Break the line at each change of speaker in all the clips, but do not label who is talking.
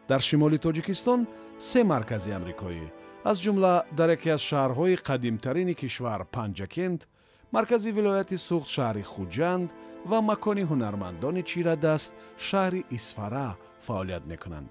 дар шимоли тоҷикистон 3 маркази амрикоӣ, аз ҷумла дар яке аз шаҳрҳои қадимтарини кишвар Панҷакент, маркази вилояти Суғд шаҳри Хуҷанд ва макони ҳунармандони чирадаст шаҳри Исфара фаъолият мекунанд.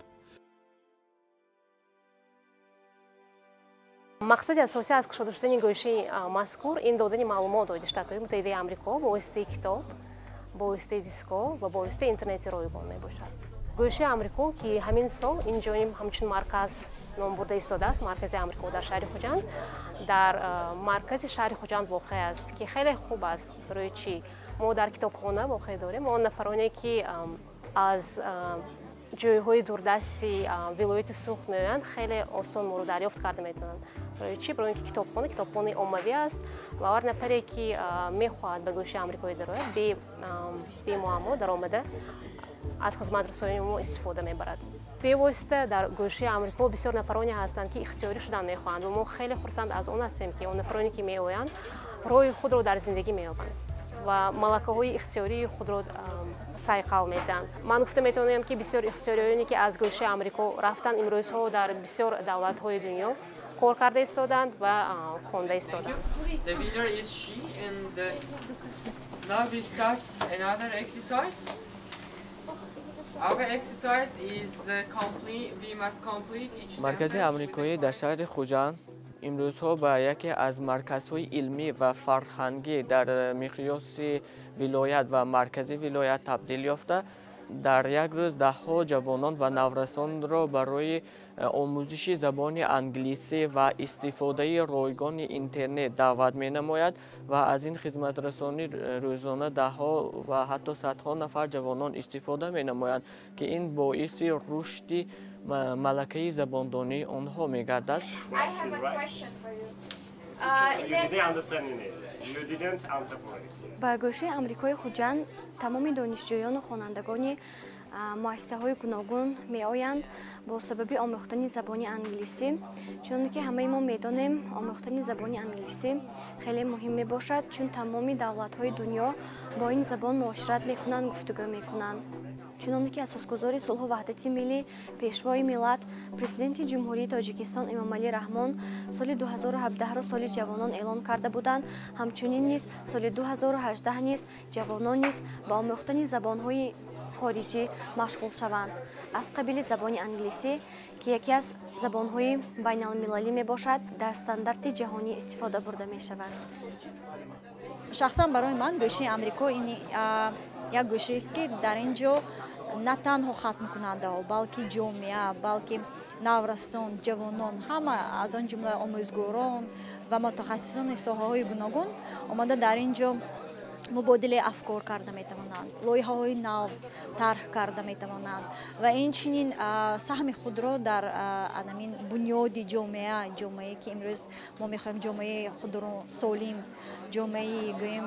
мақсади асосӣ аз кушода шудани гӯшаи мазкур ин додани маълумот оиди Штатҳои Муттаҳидаи Амрико бо воситаи китоб, бо воситаи дискҳо ва бо воситаи интернети ройгон мебошад. гӯшаи Амрико ки ҳамин сол инҷониб ҳамчун марказ ном бурда истодааст, маркази Амрико дар шаҳри Хуҷанд, дар маркази шаҳри Хуҷанд воқеъ аст, ки хеле хуб аст. барои чӣ мо дар китобхона воқеъ дорем, он нафароне ки аз ҷойҳои дурдасти вилояти Суғд меоянд, хеле осон моро дарёфт карда метавонанд. барои чӣ? барои ин ки китобхонаи оммавӣ аст ва ҳар нафаре ки мехоҳад ба гӯшаи Амрикоӣ дарояд, бемуаммо даромада аз хизматрасони мо истифода мебарад. бевосита дар гӯшаи Амрико бисёр нафароне ҳастанд ки ихтиёрӣ шудан мехоҳанд ва мо хеле хурсанд аз он ҳастем ки он нафароне ки меоянд роҳи худро дар зиндагӣ меёбанд ва малакаҳои ихтиёрии худро сайқал мезананд. ман гуфта метавонам ки бисёр ихтиёриёне ки аз гӯшаи Амрико рафтанд, имрӯзҳо дар бисёр давлатҳои дунё кор карда истоданд ва хонда истоданд.
The winner is she, and now we start another exercise. Our exercise is complete. We must complete each sentence.
маркази амрикоӣ дар шаҳри Хуҷанд имрӯзҳо ба яке аз марказҳои илмӣ ва фарҳангӣ дар миқёси вилоят ва маркази вилоят табдил ёфта, дар як рӯз даҳҳо ҷавонон ва наврасонро барои омӯзиши забони англисӣ ва истифодаи ройгони интернет даъват менамояд ва аз ин хизматрасонӣ рӯзона даҳҳо ва ҳатто садҳо нафар ҷавонон истифода менамоянд, ки ин боиси рушди малакаи забондонии онҳо мегардад.
ба гӯшаи Амрикои Хуҷанд тамоми донишҷӯёну хонандагони муассисаҳои гуногун меоянд бо сабаби омӯхтани забони англисӣ, чуноне ки ҳамаи мо медонем, омӯхтани забони англисӣ хеле муҳим мебошад, чун тамоми давлатҳои дунё бо ин забон муошират мекунанд, гуфтугӯ мекунанд. чуноне ки асосгузори сулҳу ваҳдати миллӣ, пешвои миллат, президенти ҷумҳурии Тоҷикистон Эмомалӣ Раҳмон соли 2017-ро соли ҷавонон эълон карда буданд, ҳамчунин низ соли 2018 низ ҷавонон низ ба омӯхтани забонҳои хориҷӣ машғул шаванд. аз қабили забони англисӣ, ки яке аз забонҳои байналмилалӣ мебошад, дар стандарти ҷаҳонӣ истифода бурда мешавад.
шахсан барои ман гӯшаи Амрико як гӯшаест ки дар ин ҷо на танҳо хатмкунандаҳо, балки ҷомеа, балки наврасон, ҷавонон, ҳама аз он ҷумла омӯзгорон ва мутахассисони соҳаҳои гуногун омода дар ин ҷо мубодилаи афкор карда метавонанд, лоиҳаҳои нав тарҳ карда метавонанд ва инчунин саҳми худро дар анамин бунёди ҷомеае ки имрӯз мо мехоҳем ҷомеаи худро солим, ҷомеаи гӯем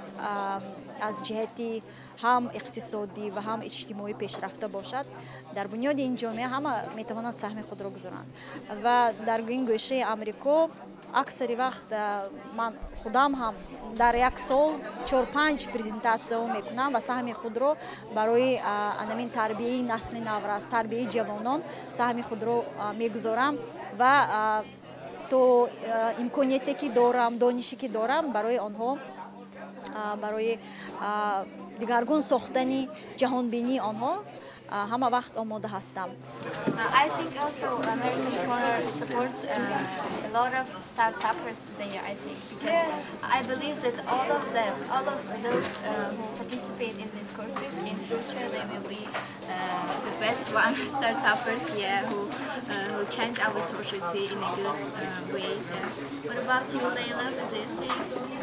аз ҷиҳати ҳам иқтисодӣ ва ҳам иҷтимоӣ пешрафта бошад, дар бунёди ин ҷомеа ҳама метавонанд саҳми худро гузоранд ва дар ин гӯшаи Амрико аксари вақт ман худам ҳам дар як сол 4-5 презентатсияҳо мекунам ва саҳми худро барои анамин тарбияи насли наврас, тарбияи ҷавонон саҳми худро мегузорам ва то имконияте ки дорам, донише ки дорам барои онҳо, барои дигаргун сохтани ҷаҳонбинии онҳо ҳама вақт омода ҳастам.
I think also American Corner supports a lot of startups there, I think, because I believe that all of those who participate in these courses in future they will be the best one startups here who change our society in a good way. What about you, Leila? What do you think?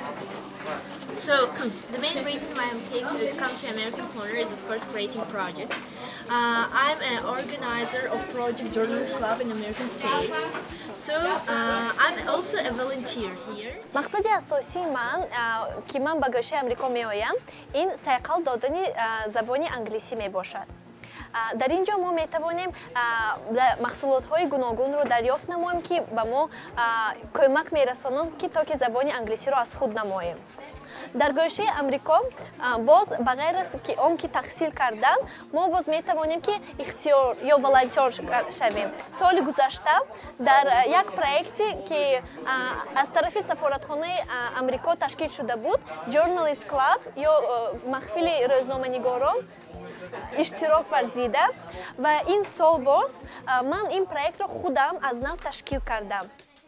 So the main reason why I'm came to come to American Corner is of course creating project. I'm an organizer of Project Journalist Club in American Space. So I'm also a volunteer here.
мақсади асосии ман ки ман ба гӯшаи Амрико меоям, ин сайқал додани забони англисӣ мебошад. дар ин ҷо мо метавонем маҳсулотҳои гуногунро дарёфт намоем, ки ба мо кӯмак мерасонанд ки то ки забони англисиро аз худ намоем. дар гӯшаи Амрико боз ба ғайр аз ки он ки таҳсил кардан, мо боз метавонем ки ихтиёр ё волонтёр шавем. Соли гузашта дар як проекте ки аз тарафи сафоратхонаи Амрико ташкил шуда буд, Journalist Club ё маҳфили рӯзноманигорон иштирок варзида ва ин сол боз ман ин проектро худам аз нав ташкил кардам.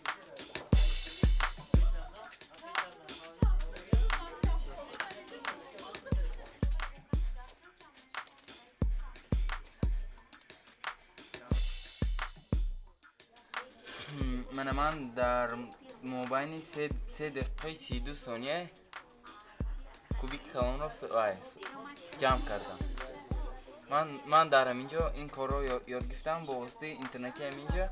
من در مابین 3 دقیقه 32 ثانیه کوبیک کلان را جمع کردم. من در همینجا این کار را یاد گرفتم با واسطه اینترنتی همینجا.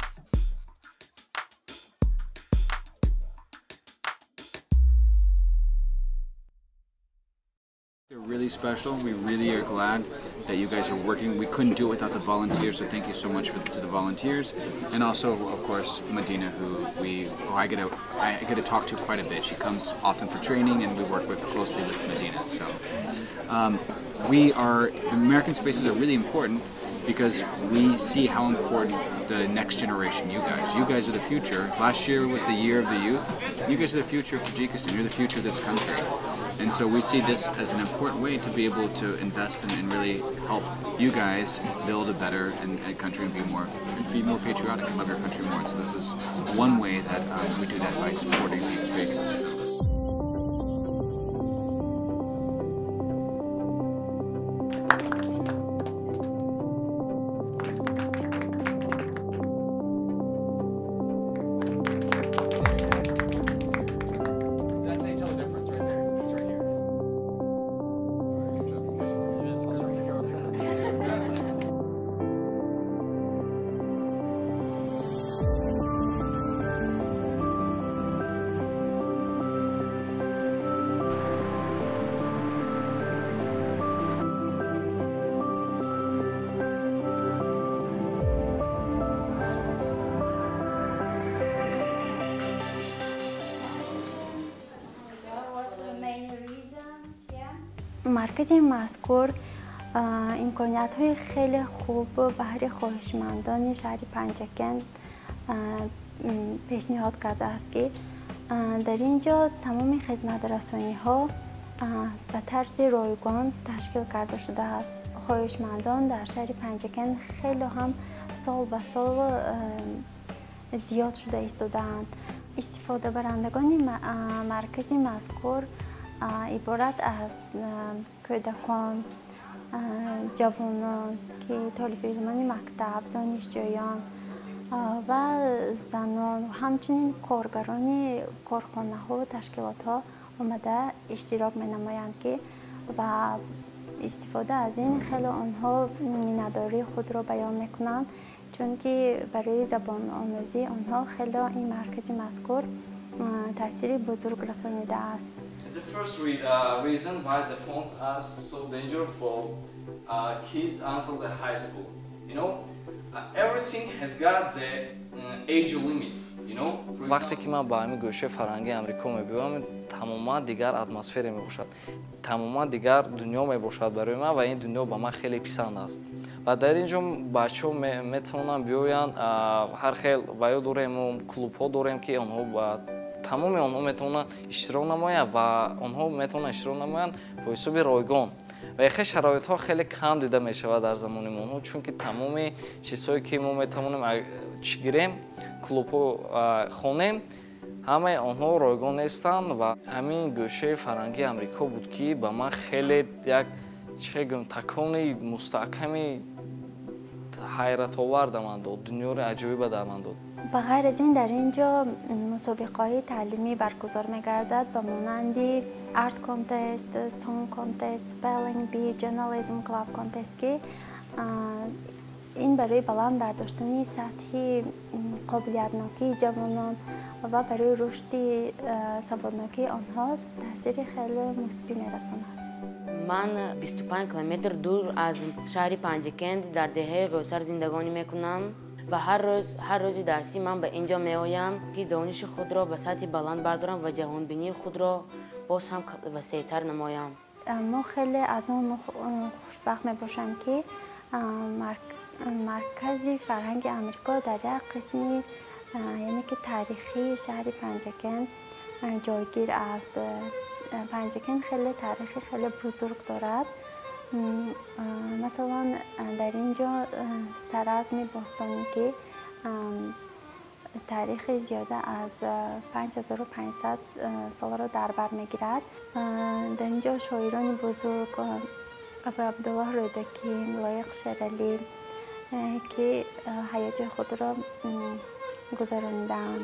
They're really special. We really are glad that you guys are working. We couldn't do it without the volunteers, so thank you so much to the volunteers, and also, of course, Medina, who I get to talk to quite a bit. She comes often for training, and we work closely with Medina. So, American Spaces are really important because we see how important the next generation, you guys are the future. Last year was the year of the youth. You guys are the future of Tajikistan. You're the future of this country. And so we see this as an important way to be able to invest and really help you guys build a better country and be more patriotic and love your country more. So this is one way that we do that by supporting these spaces.
مرکز مذکور امکانیت‌های خیلی خوب برای خواهشمندان شهر پنجکند پیشنهاد کرده است که در اینجا تمام خدمت رسانی‌ها به طرز رایگان تشکیل کرده شده است. خواهشمندان در شهر پنجکند خیلی هم سال به سال زیاد شده ایستادند. استفاده برندگان مرکز مذکور عبارت از کودکان، جوانان که طالب علمان مکتب، دانشجویان و زنان و همچنین کارگران کارخانه ها و تشکیلات ها آمده اشتراک می نمایند که و استفاده از این خیلی آنها مینه‌داری خود را بیان می کنند، چون که برای زبان آموزی آنها خیلی این مرکز مذکور تاثیر بزرگ رسانیده است.
The first reason why the phones are so dangerous for kids until the high school. You know, everything has got the age limit.
وقتی که من با همین گوشه فرهنگی آمریکا میبینم تماما دیگر اتمسفری میباشد، تماما دیگر دنیا میباشد برای من و این دنیا به من خیلی پسند است و در اینجا بچه‌ها میتونن بیاین هر خیل وایو داریم کلوب ها داریم که آنها با تمام آنها میتونن اشتراک نمایند و آنها میتونن اشتراک نمایند با حساب رایگان و یخی شرایط ها خیلی کم دیده میشود در زمان ما، چون که تمام چیزهایی که ما میتونیم چگیریم کلوب ها خونیم همه آنها رایگان نیستند و همین گوشه فرهنگی آمریکا بود که به من خیلی یک تکانی مستحکمی حیرت آور در من داد، دنیا را عجیبی در من داد.
به غیر از این در اینجا مسابقه‌های تعلیمی برگزار می‌گردد به مانند آرت کانتست، سانگ کانتست، سپلینگ بی، جورنالیسم کلاب کانتست که این برای بلند برداشتن سطحی قابلیت‌ناکی جوانان و برای رشد سوادناکی آنها تاثیر خیلی مثبت می‌رساند.
من 25 کیلومتر دور از شهر پنجکند در دهه قوسر زندگانی میکنم و هر روز درسی من به اینجا میآیم که دانش خود را به سطح بلند بردارم و جهانبینی خود را باز هم وسیع‌تر نمایم.
ما خیلی از اون خوشبخت می باشم که مرکز فرهنگ آمریکا در یک قسمی یعنی که تاریخی شهر پنجکند جایگیر است. پنجکند خیلی تاریخی خیلی بزرگ دارد. مثلا در اینجا سرازم باستانی که تاریخ زیاده از 5500 سال را در بر میگیرد. در اینجا شاعران بزرگ ابو عبدالله رودکی، لایق شیرعلی که حیات خود را گذراندند.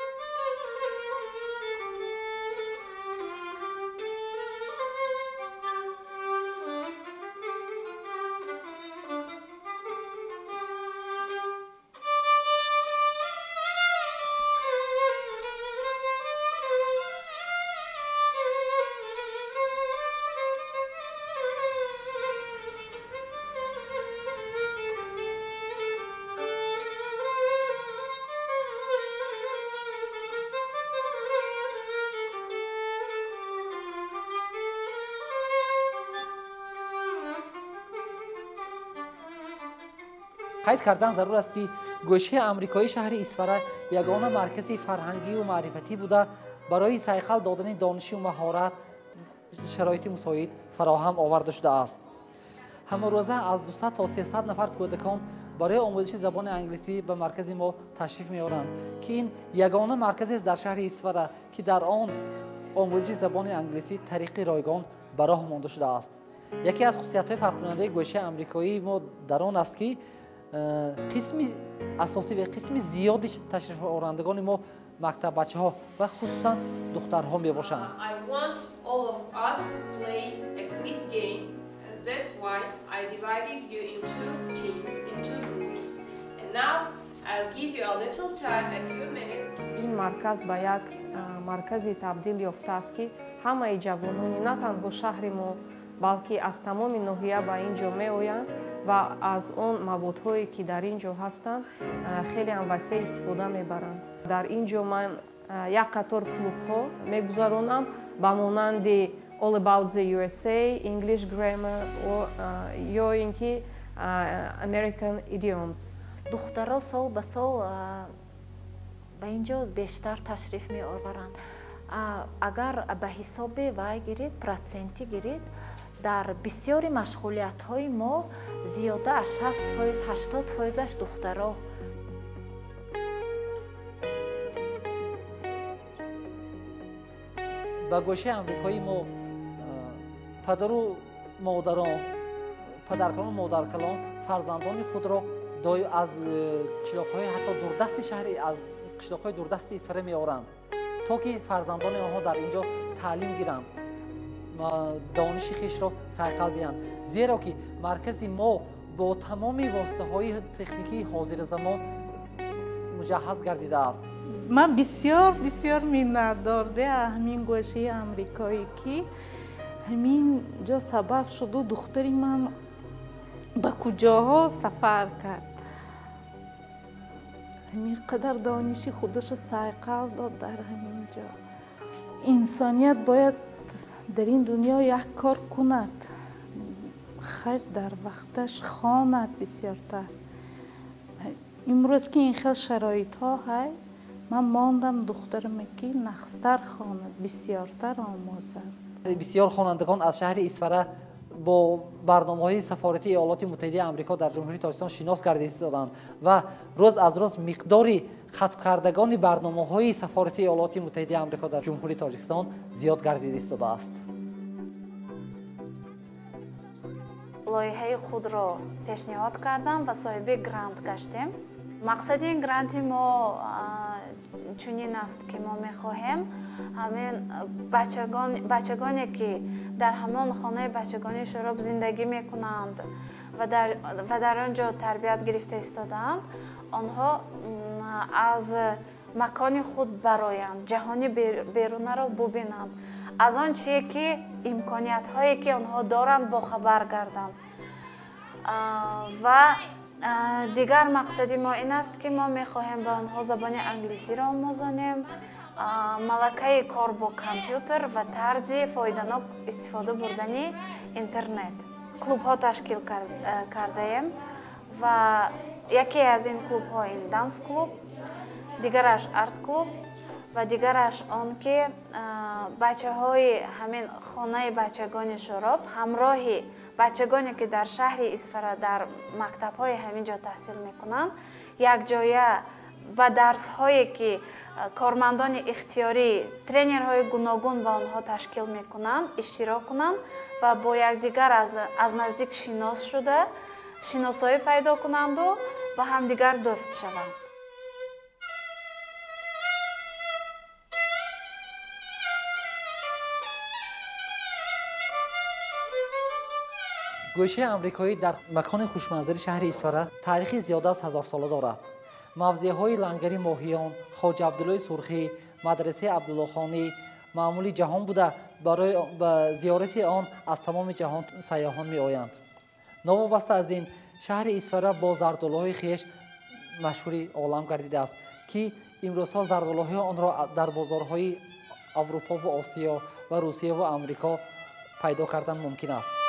قید کردن ضرور است که گوشه آمریکایی شهر اسفره یگانه مرکز فرهنگی و معرفتی بوده برای سیقل دادن دانش و مهارت شرایط مساعد فراهم آورده شده است. همه روزه از 200 تا 300 نفر کودکان برای آموزش زبان انگلیسی به مرکز ما تشریف می‌آورند که این یگانه مرکزی است در شهر اسفره که در آن آموزش زبان انگلیسی طریق رایگان به راه مانده شده است. یکی از خصوصیت‌های فرق‌کننده گوشه آمریکایی ما در آن است که قسم اساسی و قسم زیادی تشریف آورندگان ما مکتب بچه‌ها و خصوصا دخترها میباشند.
I want all of us play a quiz game. That's why I divided you into teams, into groups. And now I'll give you a little time, a few minutes.
این مرکز به یک مرکزی تبدیل یافته است که همه جوانانی نه تنها شهر ما بلکه از تمام ناحیه به اینجا میآیند و از اون موادهایی که در اینجا هستند خیلی هم وسیع استفاده میبرند. در اینجا من یک قطار کلوب ها میگذرانم با مانند All About the USA, English Grammar و یا اینکه American Idioms.
دخترها سال به سال به اینجا بیشتر تشریف می آورند. اگر به حساب وای گیرید، پرسنتی گیرید، در بسیاری مشغولیت های ما زیاده از 60% 80% دخترها.
با گوشه آمریکایی ما پدر و مادران، پدرکلان و مادرکلان فرزندان خود را از قشلاق‌های حتی دوردست شهری از قشلاق‌های دوردست اسفره می‌آورند تا که فرزندان آنها در اینجا تعلیم گیرند، دانش خویش را صیقل دهند، زیرا که مرکز ما با تمام واسطه‌های تکنیکی حاضر زمان مجهز گردیده است.
من بسیار می‌ندارده همین گوشه آمریکایی که همین جا سبب شد و دختری من به کجاها سفر کرد. همین قدر دانشی خودش صیقل داد در همین جا. انسانیت باید در این دنیا یک کار کند، خیر در وقتش خواند بسیارتر. امروز که این خیلی شرایط ها هست، من ماندم دخترم که نخستر خواند بسیارتر آموزد.
بسیار خوانندگان از شهر اسفره با برنامه‌های سفارتی ایالات متحده آمریکا در جمهوری تاجیکستان شناس گردیدند و روز از روز مقداری ختم کردگان برنامه‌های سفارتی ایالات متحده آمریکا در جمهوری تاجیکستان زیاد گردیده است.
لایحه خود را پیشنهاد کردم و صاحب گرانت گشتیم. مقصد این گرانت ما چنین است که ما می‌خواهیم همین بچگانی که در همان خانه بچگانی شراب زندگی می‌کنند و در آنجا تربیت گرفته ایستادند، آنها از مکان خود برآیند، جهان بیرون را ببینند، از آن چیزی که امکانیت‌هایی که آنها دارند باخبر گردند. و دیگر مقصد ما این است که ما می‌خواهیم به آنها زبان انگلیسی را آموزانیم
малакаи кор бо компютер ва тарзи фоиданок истифода бурдани интернет. Клубҳо ташкил кардаем ва яке аз ин клубҳо ин данс клуб, дигараш арт клуб ва дигараш он ки бачаҳои ҳамин хонаи бачагони шуроб ҳамроҳи бачагоне ки дар шаҳри Исфара дар мактабҳои ҳамин ҷо таҳсил мекунанд якҷоя ба дарсҳое ки кормандони ихтиёрӣ тренерҳои гуногун ба онҳо ташкил мекунанд иштирок кунанд ва бо якдигар аз наздик шинос шуда шиносоӣ пайдо кунанду ба ҳамдигар дӯст шаванд.
گوشه آمریکایی در مکان خوشمنظر شهر اسفاره تاریخی زیاده از 1000 ساله دارد. موضع‌های لنگری ماهیان، خواجه عبدالله سرخی، مدرسه عبدالله خانی معمولی جهان بوده برای زیارت آن از تمام جهان سیاحان می‌آیند. نوابسته از این شهر اسفاره با زردآلوهای خویش مشهور عالم گردیده است که امروزها زردآلوهای آن را در بازارهای اروپا و آسیا و روسیه و آمریکا پیدا کردن ممکن است.